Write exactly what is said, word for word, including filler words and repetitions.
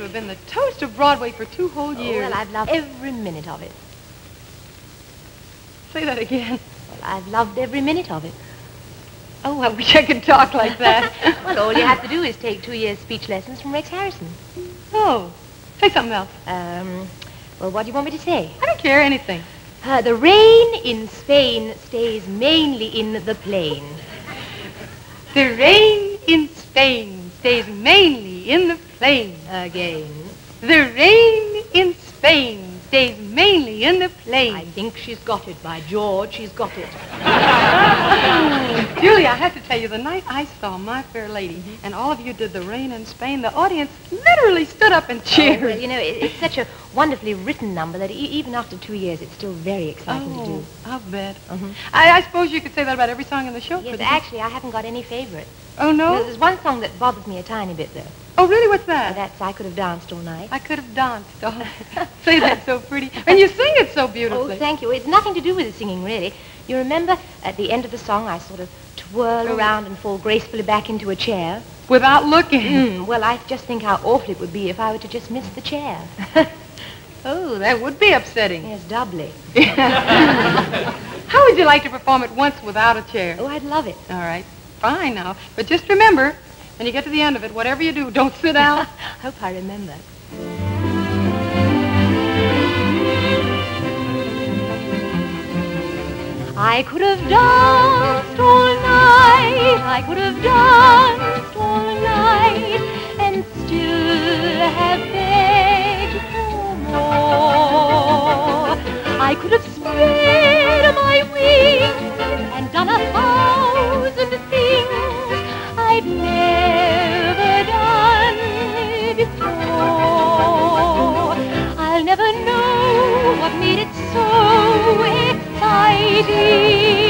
to have been the toast of Broadway for two whole years. Oh, well, I've loved every minute of it. Say that again. Well, I've loved every minute of it. Oh, I wish I could talk like that. Well, all you have to do is take two years speech lessons from Rex Harrison. Oh, say something else. Um, well, what do you want me to say? I don't care, anything. Uh, the rain in Spain stays mainly in the plain. The rain in Spain stays mainly in the plain. Again. The rain in Spain stays mainly in the plain. I think she's got it, by George, she's got it. Julia, I have to tell you, the night I saw My Fair Lady, mm-hmm. and all of you did The Rain in Spain, the audience literally stood up and cheered. Oh, well, you know, it, it's such a wonderfully written number that e- even after two years, it's still very exciting oh, to do. I'll bet. Mm-hmm. I, I suppose you could say that about every song in the show. Yes, actually, I haven't got any favorite. Oh, no? no? There's one song that bothers me a tiny bit, though. Oh, really? What's Uh, that? that's I Could Have Danced All Night. I could have danced. Oh, say that so pretty. And you sing it so beautifully. Oh, thank you. It's nothing to do with the singing, really. You remember at the end of the song, I sort of twirl Oh. around and fall gracefully back into a chair? Without looking. Mm, well, I just think how awful it would be if I were to just miss the chair. Oh, that would be upsetting. Yes, doubly. How would you like to perform it once without a chair? Oh, I'd love it. All right. Fine now. But just remember, when you get to the end of it, whatever you do, don't sit down. Hope I remember. I could have danced all night, I could have danced all night, and still have begged for more. I could have spread my wings and done a thousand things I've never done before. I'll never know what made it so exciting.